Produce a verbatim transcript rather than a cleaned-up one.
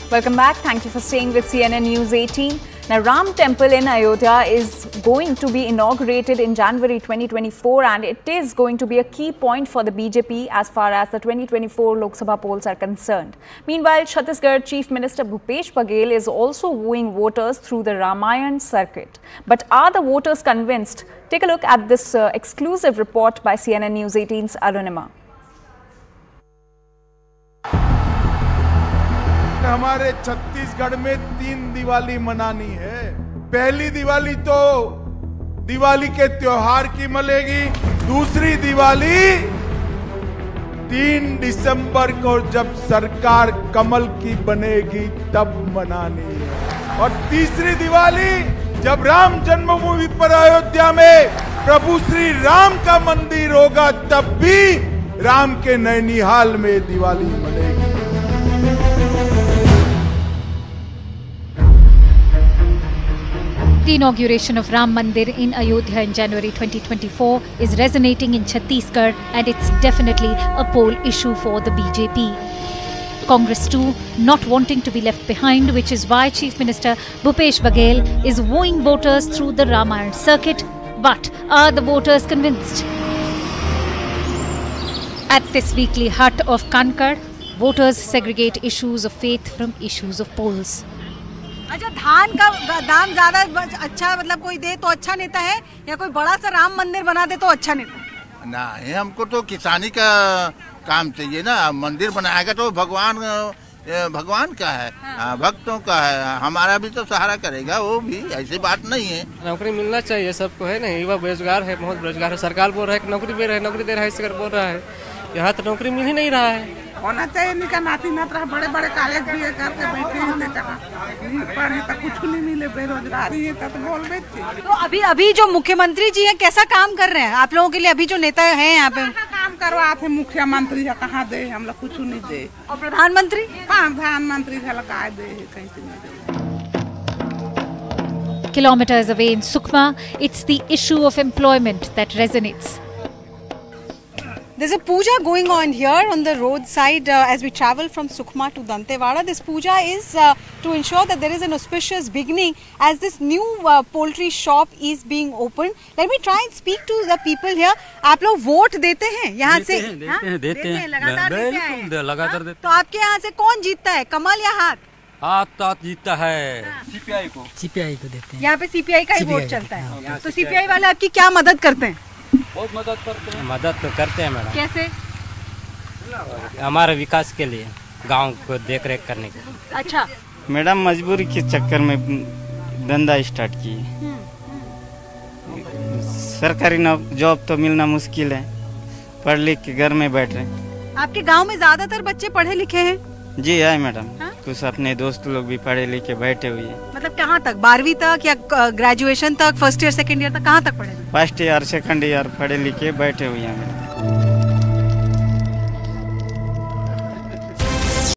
Welcome back. Thank you for staying with C N N News eighteen. Now, Ram Temple in Ayodhya is going to be inaugurated in January twenty twenty-four, and it is going to be a key point for the B J P as far as the twenty twenty-four Lok Sabha polls are concerned. Meanwhile, Chhattisgarh Chief Minister Bhupesh Baghel is also wooing voters through the Ramayan circuit. But are the voters convinced? Take a look at this uh, exclusive report by C N N News eighteen's Arunima. हमारे छत्तीसगढ़ में तीन दिवाली मनानी है। पहली दिवाली तो दिवाली के त्योहार की मनेगी, दूसरी दिवाली तीन दिसंबर को जब सरकार कमल की बनेगी तब मनानी है, और तीसरी दिवाली जब राम जन्मभूमि पर अयोध्या में प्रभु श्री राम का मंदिर होगा तब भी राम के नैनीहाल में Diwali मनेगी। The inauguration of Ram Mandir in Ayodhya in January twenty twenty-four is resonating in Chhattisgarh, and it's definitely a poll issue for the B J P. Congress too not wanting to be left behind, which is why Chief Minister Bhupesh Baghel is wooing voters through the Ramayan circuit. But are the voters convinced? At this weekly hut of Kankar, voters segregate issues of faith from issues of polls. अच्छा, धान का दाम ज्यादा अच्छा, मतलब कोई दे तो अच्छा नेता है, या कोई बड़ा सा राम मंदिर बना दे तो अच्छा नेता? नहीं, हमको तो किसानी का काम चाहिए ना। मंदिर बनाएगा तो भगवान भगवान का है, हाँ। भक्तों का है, हमारा भी तो सहारा करेगा वो भी, ऐसी बात नहीं है। नौकरी मिलना चाहिए सबको, है नहीं? युवा बेरोजगार है, बहुत बेरोजगार है। सरकार बोल रहा है कि नौकरी दे रहा है, नौकरी दे रहा है, इसी बोल रहा है। यहाँ तो नौकरी मिल ही नहीं रहा है। होना चाहिए, इनका नाती नातरा बड़े बड़े कॉलेज भी करके बैठे हैं, पढ़े तो कुछ नहीं मिले, बेरोजगारी है तो बोल बेचते। तो अभी अभी जो मुख्यमंत्री जी हैं कैसा काम कर रहे हैं आप लोगों के लिए? अभी जो नेता हैं यहाँ पे काम करवा थे, मुख्यमंत्री है कहाँ दे, हम लोग कुछ नहीं दे। और प्रधानमंत्री प्रधानमंत्री झलका दे, कहीं से नहीं दे। Kilometers away in Sukhma, it's the issue of employment that resonates. There's a puja going on here on the roadside uh, as we travel from Sukhma to Dantewada. This puja is uh, to ensure that there is an auspicious beginning as this new uh, poultry shop is being opened. Let me try and speak to the people here. आप लोग vote देते हैं यहाँ से? देते हैं, देते, देते हैं, लगातार देते हैं। लगातार देते। तो आपके यहाँ से कौन जीतता है, कमल या हाथ? हाथ हाथ जीतता है। सीपीआई को सीपीआई को देते हैं। यहाँ पे सीपीआई का ही वोट चलता है। तो सीपीआई वाले आपकी क्या मदद करते हैं? बहुत मदद करते हैं। मदद तो करते हैं मैडम। कैसे? हमारे विकास के लिए, गांव को देख रेख करने के लिए। अच्छा मैडम, मजबूरी के चक्कर में धंधा स्टार्ट किए। सरकारी जॉब तो मिलना मुश्किल है, पढ़ लिख के घर में बैठ रहे हैं। आपके गांव में ज्यादातर बच्चे पढ़े लिखे हैं? जी है मैडम, कुछ अपने दोस्त लोग भी पढ़े लिखे बैठे हुए हैं। मतलब कहाँ तक, बारहवीं तक या ग्रेजुएशन तक, फर्स्ट ईयर सेकंड ईयर तक, कहाँ तक पढ़े? फर्स्ट ईयर सेकंड ईयर पढ़े लिखे बैठे हुए हैं।